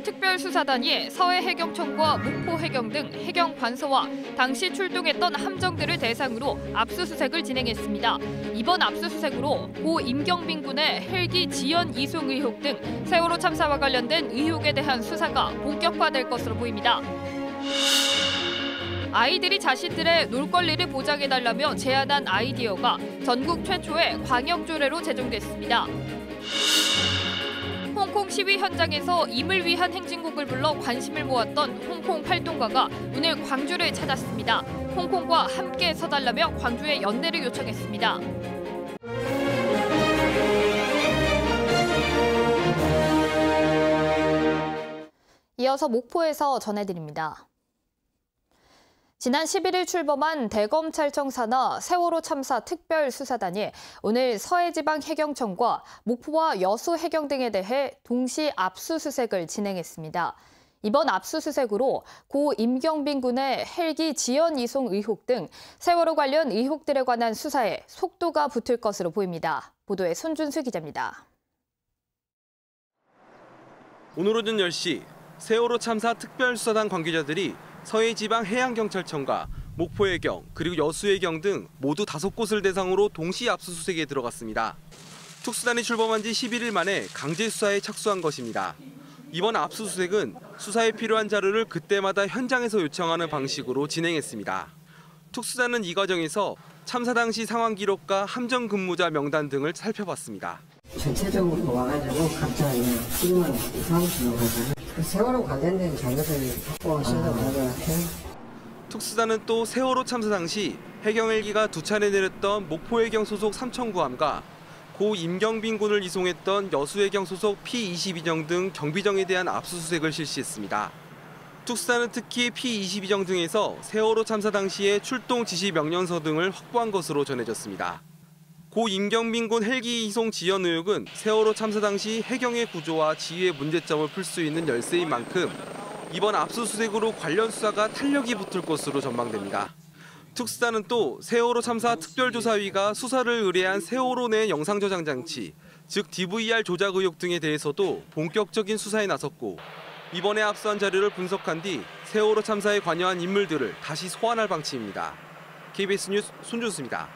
특별수사단이 서해해경청과 목포해경 등 해경관서와 당시 출동했던 함정들을 대상으로 압수수색을 진행했습니다. 이번 압수수색으로 고 임경빈 군의 헬기 지연 이송 의혹 등 세월호 참사와 관련된 의혹에 대한 수사가 본격화될 것으로 보입니다. 아이들이 자신들의 놀 권리를 보장해달라며 제안한 아이디어가 전국 최초의 광역조례로 제정됐습니다. 홍콩 시위 현장에서 임을 위한 행진곡을 불러 관심을 모았던 홍콩 활동가가 오늘 광주를 찾았습니다. 홍콩과 함께 서달라며 광주에 연대를 요청했습니다. 이어서 목포에서 전해드립니다. 지난 11일 출범한 대검찰청 산하 세월호 참사 특별수사단이 오늘 서해지방해경청과 목포와 여수해경 등에 대해 동시 압수수색을 진행했습니다. 이번 압수수색으로 고 임경빈 군의 헬기 지연 이송 의혹 등 세월호 관련 의혹들에 관한 수사에 속도가 붙을 것으로 보입니다. 보도에 손준수 기자입니다. 오늘 오전 10시 세월호 참사 특별수사단 관계자들이 서해지방해양경찰청과 목포해경 그리고 여수해경 등 모두 5곳을 대상으로 동시 압수수색에 들어갔습니다. 특수단이 출범한 지 11일 만에 강제 수사에 착수한 것입니다. 이번 압수수색은 수사에 필요한 자료를 그때마다 현장에서 요청하는 방식으로 진행했습니다. 특수단은 이 과정에서 참사 당시 상황 기록과 함정 근무자 명단 등을 살펴봤습니다. 전체적으로 와가지고 각자 필요한 사무실로 가서 세월호 관련된 자료를 확보하신다고 하는 것 같아요. 특수단은 또 세월호 참사 당시 해경 헬기가 2차례 내렸던 목포해경 소속 삼천구함과 고 임경빈 군을 이송했던 여수해경 소속 P-22정 등 경비정에 대한 압수수색을 실시했습니다. 특수단은 특히 P-22정 등에서 세월호 참사 당시의 출동 지시 명령서 등을 확보한 것으로 전해졌습니다. 고 임경빈 군 헬기 이송 지연 의혹은 세월호 참사 당시 해경의 구조와 지휘의 문제점을 풀 수 있는 열쇠인 만큼 이번 압수수색으로 관련 수사가 탄력이 붙을 것으로 전망됩니다. 특수단은 또 세월호 참사 특별조사위가 수사를 의뢰한 세월호 내 영상저장 장치, 즉 DVR 조작 의혹 등에 대해서도 본격적인 수사에 나섰고 이번에 압수한 자료를 분석한 뒤 세월호 참사에 관여한 인물들을 다시 소환할 방침입니다. KBS 뉴스 손준수입니다.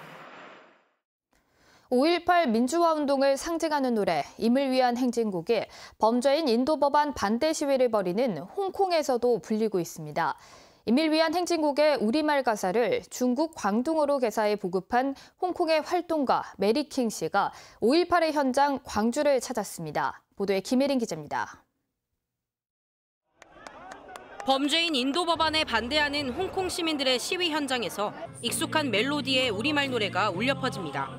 5.18 민주화 운동을 상징하는 노래 임을 위한 행진곡이 범죄인 인도 법안 반대 시위를 벌이는 홍콩에서도 불리고 있습니다. 임을 위한 행진곡의 우리말 가사를 중국 광둥어로 개사해 보급한 홍콩의 활동가 메리킹 씨가 5.18의 현장 광주를 찾았습니다. 보도에 김혜린 기자입니다. 범죄인 인도 법안에 반대하는 홍콩 시민들의 시위 현장에서 익숙한 멜로디의 우리말 노래가 울려 퍼집니다.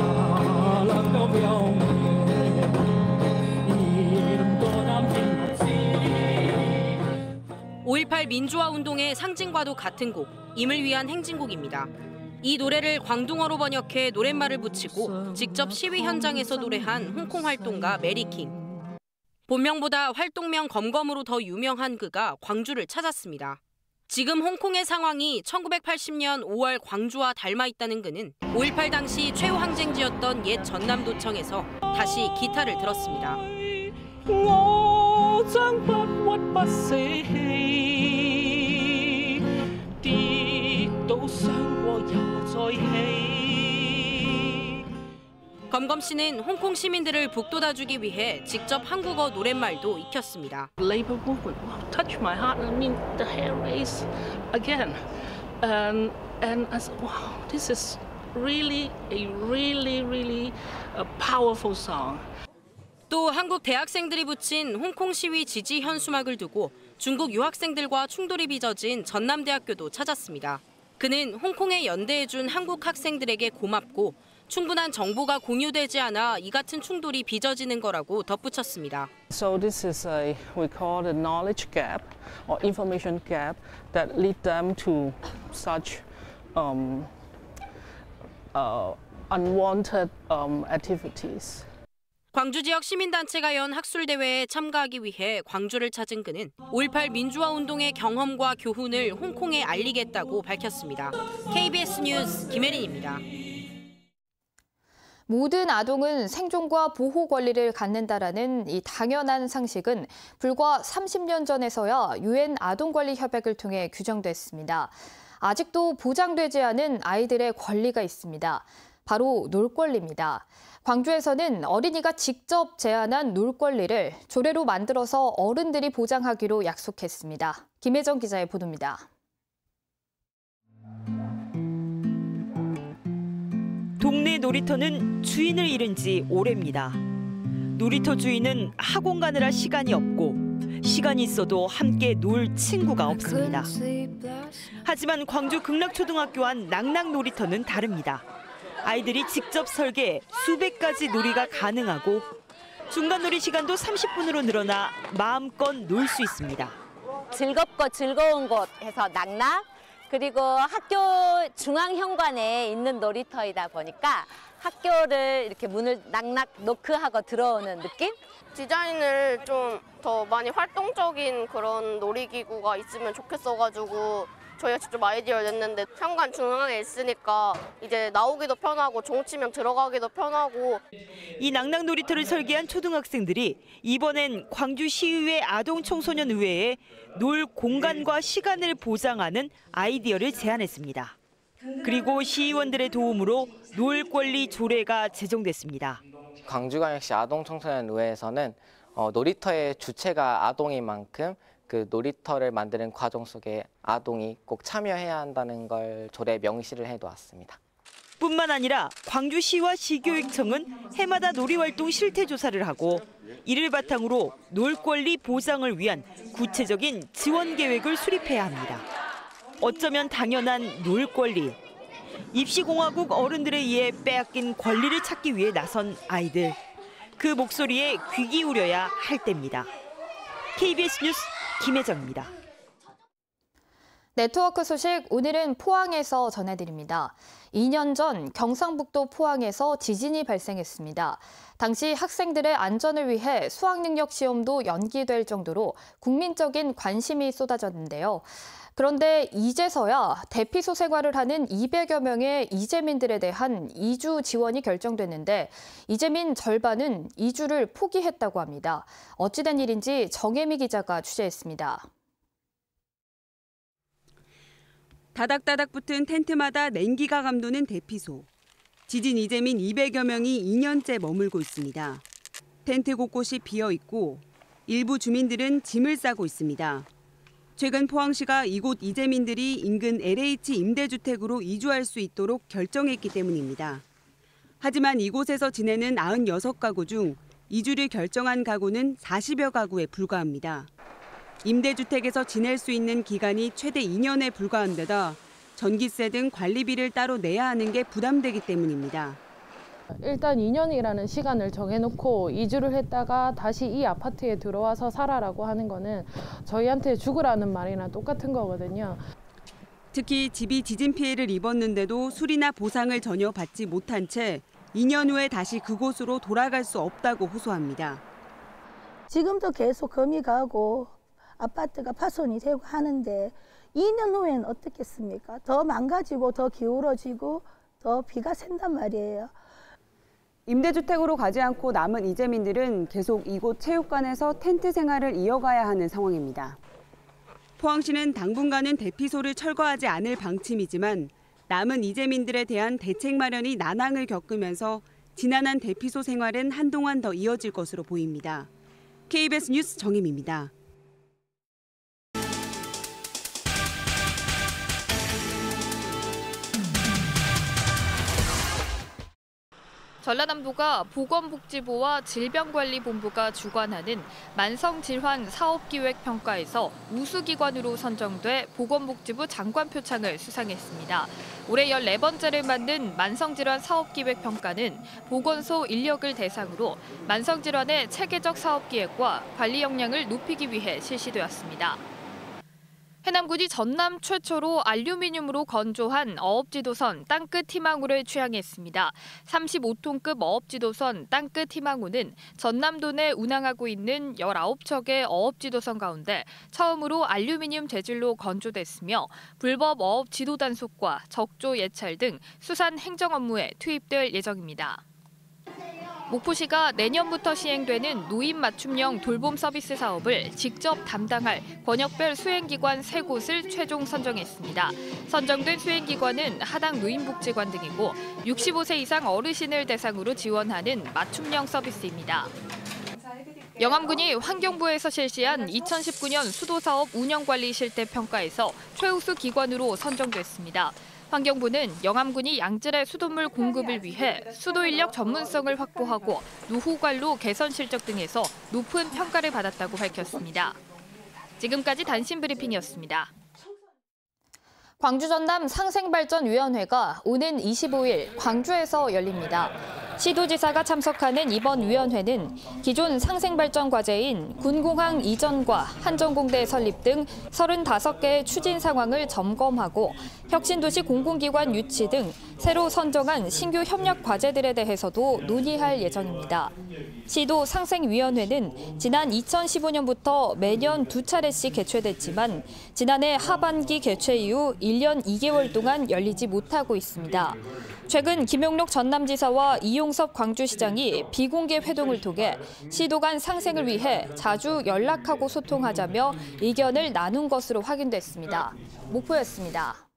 5.18 민주화 운동의 상징과도 같은 곡, 임을 위한 행진곡입니다. 이 노래를 광둥어로 번역해 노랫말을 붙이고 직접 시위 현장에서 노래한 홍콩 활동가 메리킹. 본명보다 활동명 검검으로 더 유명한 그가 광주를 찾았습니다. 지금 홍콩의 상황이 1980년 5월 광주와 닮아 있다는 그는 5.18 당시 최후 항쟁지였던 옛 전남도청에서 다시 기타를 들었습니다. 검검 씨는 홍콩 시민들을 북돋아주기 위해 직접 한국어 노랫말도 익혔습니다. Labor movement touched my heart. I mean, the hair raised again, and I said, wow, this is really a powerful song. 또 한국 대학생들이 붙인 홍콩 시위 지지 현수막을 두고 중국 유학생들과 충돌이 빚어진 전남대학교도 찾았습니다. 그는 홍콩에 연대해준 한국 학생들에게 고맙고 충분한 정보가 공유되지 않아 이 같은 충돌이 빚어지는 거라고 덧붙였습니다. So this is we call the knowledge gap or information gap that lead them to such unwanted activities. 광주 지역 시민단체가 연 학술대회에 참가하기 위해 광주를 찾은 그는 5.18 민주화 운동의 경험과 교훈을 홍콩에 알리겠다고 밝혔습니다. KBS 뉴스 김혜린입니다. 모든 아동은 생존과 보호 권리를 갖는다라는 이 당연한 상식은 불과 30년 전에서야 유엔 아동권리협약을 통해 규정됐습니다. 아직도 보장되지 않은 아이들의 권리가 있습니다. 바로 놀 권리입니다. 광주에서는 어린이가 직접 제안한 놀 권리를 조례로 만들어서 어른들이 보장하기로 약속했습니다. 김혜정 기자의 보도입니다. 동네 놀이터는 주인을 잃은 지 오래입니다. 놀이터 주인은 학원 가느라 시간이 없고 시간이 있어도 함께 놀 친구가 없습니다. 하지만 광주 극락초등학교 안 낙낙놀이터는 다릅니다. 아이들이 직접 설계 수백 가지 놀이가 가능하고 중간놀이 시간도 30분으로 늘어나 마음껏 놀 수 있습니다. 즐겁고 즐거운 곳 해서 낙낙, 그리고 학교 중앙현관에 있는 놀이터이다 보니까 학교를 이렇게 문을 낙낙 노크하고 들어오는 느낌? 디자인을 좀 더 많이 활동적인 그런 놀이기구가 있으면 좋겠어가지고 저희가 직접 아이디어를 냈는데 현관 중앙에 있으니까 이제 나오기도 편하고 종치면 들어가기도 편하고. 이 낙낙놀이터를 설계한 초등학생들이 이번엔 광주시의회 아동청소년의회에 놀 공간과 시간을 보장하는 아이디어를 제안했습니다. 그리고 시의원들의 도움으로 놀 권리 조례가 제정됐습니다. 광주광역시 아동청소년의회에서는 놀이터의 주체가 아동인 만큼 그 놀이터를 만드는 과정 속에 아동이 꼭 참여해야 한다는 걸 조례에 명시를 해놓았습니다. 뿐만 아니라 광주시와 시교육청은 해마다 놀이활동 실태 조사를 하고 이를 바탕으로 놀 권리 보장을 위한 구체적인 지원 계획을 수립해야 합니다. 어쩌면 당연한 놀 권리. 입시공화국 어른들에 의해 빼앗긴 권리를 찾기 위해 나선 아이들. 그 목소리에 귀 기울여야 할 때입니다. KBS 뉴스 김혜정입니다. 네트워크 소식 오늘은 포항에서 전해드립니다. 2년 전 경상북도 포항에서 지진이 발생했습니다. 당시 학생들의 안전을 위해 수학능력 시험도 연기될 정도로 국민적인 관심이 쏟아졌는데요. 그런데 이제서야 대피소 생활을 하는 200여 명의 이재민들에 대한 이주 지원이 결정됐는데 이재민 절반은 이주를 포기했다고 합니다. 어찌된 일인지 정혜미 기자가 취재했습니다. 다닥다닥 붙은 텐트마다 냉기가 감도는 대피소. 지진 이재민 200여 명이 2년째 머물고 있습니다. 텐트 곳곳이 비어 있고 일부 주민들은 짐을 싸고 있습니다. 최근 포항시가 이곳 이재민들이 인근 LH 임대주택으로 이주할 수 있도록 결정했기 때문입니다. 하지만 이곳에서 지내는 96가구 중 이주를 결정한 가구는 40여 가구에 불과합니다. 임대주택에서 지낼 수 있는 기간이 최대 2년에 불과한 데다 전기세 등 관리비를 따로 내야 하는 게 부담되기 때문입니다. 일단 2년이라는 시간을 정해놓고 이주를 했다가 다시 이 아파트에 들어와서 살아라고 하는 거는 저희한테 죽으라는 말이나 똑같은 거거든요. 특히 집이 지진 피해를 입었는데도 수리나 보상을 전혀 받지 못한 채 2년 후에 다시 그곳으로 돌아갈 수 없다고 호소합니다. 지금도 계속 금이 가고 아파트가 파손이 되고 하는데 2년 후에는 어떻겠습니까? 더 망가지고 더 기울어지고 더 비가 샌단 말이에요. 임대주택으로 가지 않고 남은 이재민들은 계속 이곳 체육관에서 텐트 생활을 이어가야 하는 상황입니다. 포항시는 당분간은 대피소를 철거하지 않을 방침이지만 남은 이재민들에 대한 대책 마련이 난항을 겪으면서 지난한 대피소 생활은 한동안 더 이어질 것으로 보입니다. KBS 뉴스 정혜미입니다. 전라남도가 보건복지부와 질병관리본부가 주관하는 만성질환 사업기획평가에서 우수기관으로 선정돼 보건복지부 장관 표창을 수상했습니다. 올해 14번째를 맞는 만성질환 사업기획평가는 보건소 인력을 대상으로 만성질환의 체계적 사업기획과 관리 역량을 높이기 위해 실시되었습니다. 해남군이 전남 최초로 알루미늄으로 건조한 어업지도선 땅끝 희망호를 취항했습니다. 35톤급 어업지도선 땅끝 희망호는 전남도 내 운항하고 있는 19척의 어업지도선 가운데 처음으로 알루미늄 재질로 건조됐으며 불법 어업 지도 단속과 적조 예찰 등 수산 행정 업무에 투입될 예정입니다. 목포시가 내년부터 시행되는 노인 맞춤형 돌봄 서비스 사업을 직접 담당할 권역별 수행기관 3곳을 최종 선정했습니다. 선정된 수행기관은 하당 노인복지관 등이고 65세 이상 어르신을 대상으로 지원하는 맞춤형 서비스입니다. 영암군이 환경부에서 실시한 2019년 수도사업 운영관리 실태평가에서 최우수 기관으로 선정됐습니다. 환경부는 영암군이 양질의 수돗물 공급을 위해 수도 인력 전문성을 확보하고 노후관로 개선 실적 등에서 높은 평가를 받았다고 밝혔습니다. 지금까지 단신 브리핑이었습니다. 광주 전남 상생발전위원회가 오는 25일 광주에서 열립니다. 시도지사가 참석하는 이번 위원회는 기존 상생발전 과제인 군공항 이전과 한전공대 설립 등 35개의 추진 상황을 점검하고 혁신도시 공공기관 유치 등 새로 선정한 신규 협력 과제들에 대해서도 논의할 예정입니다. 시도 상생위원회는 지난 2015년부터 매년 2차례씩 개최됐지만 지난해 하반기 개최 이후 1년 2개월 동안 열리지 못하고 있습니다. 최근 김용록 전남지사와 이용섭 광주시장이 비공개 회동을 통해 시도 간 상생을 위해 자주 연락하고 소통하자며 의견을 나눈 것으로 확인됐습니다. 목포였습니다.